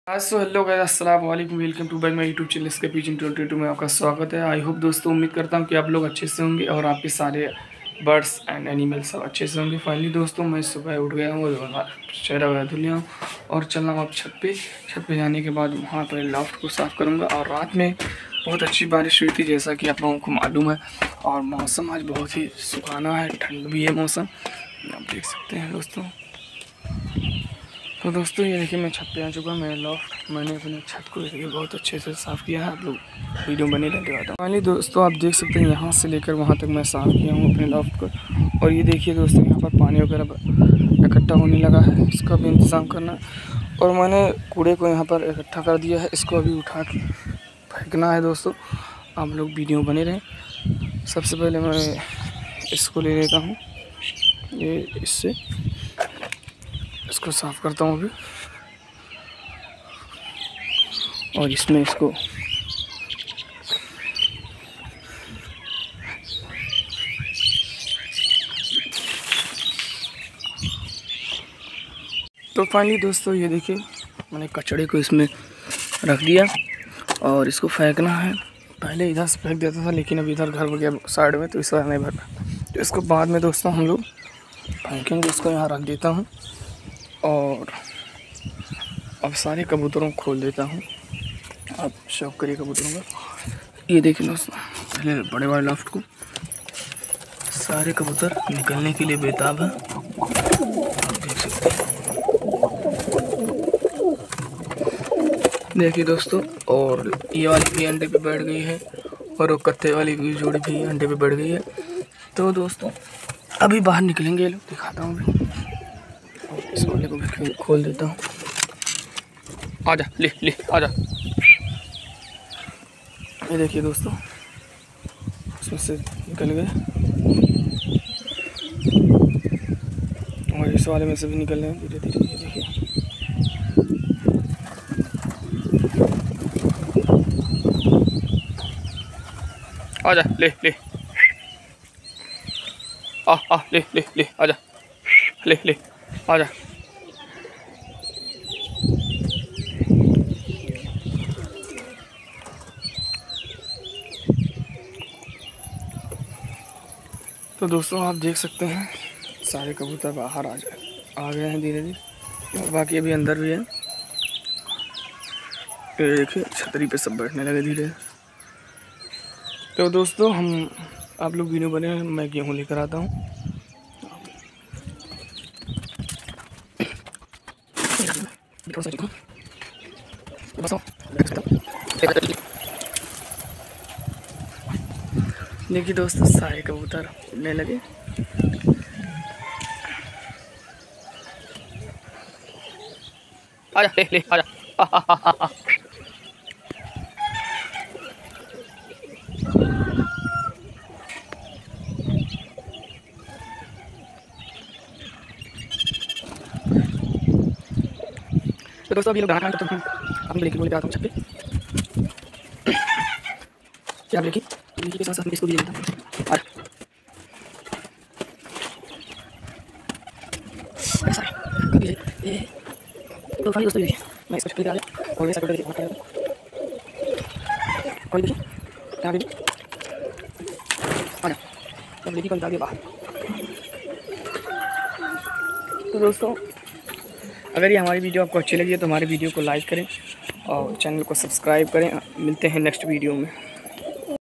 So hello guys, अस्सलाम वालेकुम, welcome to back my YouTube channel इसके पिजन 22 में आपका स्वागत है। आई होप दोस्तों, उम्मीद करता हूँ कि आप लोग अच्छे से होंगे और आपके सारे बर्ड्स एंड एनिमल सब अच्छे से होंगे। फाइनली दोस्तों, मैं सुबह उठ गया हूँ और चेहरा वगैरह धुल लिया हूँ और चल रहा हूँ अब छत पे जाने के बाद वहाँ पर लॉफ्ट को साफ़ करूँगा। और रात में बहुत अच्छी बारिश हुई थी, जैसा कि आप लोगों को मालूम है। और मौसम आज बहुत ही सुहाना है, ठंड भी है मौसम, आप देख सकते हैं दोस्तों। तो दोस्तों ये देखिए, मैं छत पे आ चुका हूँ। मेरा लॉफ्ट मैंने अपने छत को देखिए बहुत अच्छे से साफ़ किया है। आप लोग वीडियो बने रहने वाला हूँ। फाइनली दोस्तों, आप देख सकते हैं यहाँ से लेकर वहाँ तक मैं साफ़ किया हूँ अपने लॉफ्ट को। और ये देखिए दोस्तों, यहाँ पर पानी वगैरह इकट्ठा होने लगा है, इसका भी इंतज़ाम करना। और मैंने कूड़े को यहाँ पर इकट्ठा कर दिया है, इसको अभी उठा के फेंकना है दोस्तों। आप लोग वीडियो बने रहें। सबसे पहले मैं इसको ले लेता हूँ, ये इससे इसको साफ़ करता हूँ अभी। और इसमें इसको तो फाइनली दोस्तों ये देखिए, मैंने कचड़े को इसमें रख दिया और इसको फेंकना है। पहले इधर से फेंक देता था, लेकिन अब इधर घर हो गया साइड में, तो इस बार नहीं भरना। तो इसको बाद में दोस्तों हम लोग फेंकेंगे। इसको यहाँ रख देता हूँ और अब सारे कबूतरों को खोल देता हूँ। आप शौक करिए कबूतरों का। ये देखिए दोस्तों, पहले बड़े बड़े लॉफ्ट को सारे कबूतर निकलने के लिए बेताब है, आप देख सकते हैं। देखिए दोस्तों, और ये वाली भी अंडे पे बैठ गई है और वो कत्थे वाली भी जोड़ी भी अंडे पे बैठ गई है। तो दोस्तों अभी बाहर निकलेंगे, लोग दिखाता हूँ अभी। इस वाले को भी खोल देता हूँ। आजा ले ले आजा। ये देखिए दोस्तों, इसमें से निकल गए और इस वाले में से भी निकल रहे हैं धीरे धीरे। ये देखिए, आजा ले ले आ ले ले ले आजा ले ले आजा। तो दोस्तों आप देख सकते हैं, सारे कबूतर बाहर आ गए हैं धीरे धीरे, और बाकी अभी अंदर भी है। ये देखिए, छतरी पे सब बैठने लगे धीरे। तो दोस्तों आप लोग वीडियो बने, मैं गेहूँ लेकर आता हूँ। देखिए दोस्तों, सारे कबूतर उड़ने लगे। आजा ले ले आजा। तो दोस्तों अभी लोग दाना खाएं, तब तक हम अपनी ब्रेकिंग लेकर आता हूँ छत पे। क्या ब्रेकिंग के साथ साथ इसको भी ले लेता हूँ। तो फाइनली दोस्तों मैं इसको छत पे आ गया और ये साइड देखिए कोई देखिए क्या देखिए आजा। अब देखिए कौन आ गया बाहर। तो दोस्तों अगर ये हमारी वीडियो आपको अच्छी लगी है तो हमारे वीडियो को लाइक करें और चैनल को सब्सक्राइब करें। मिलते हैं नेक्स्ट वीडियो में।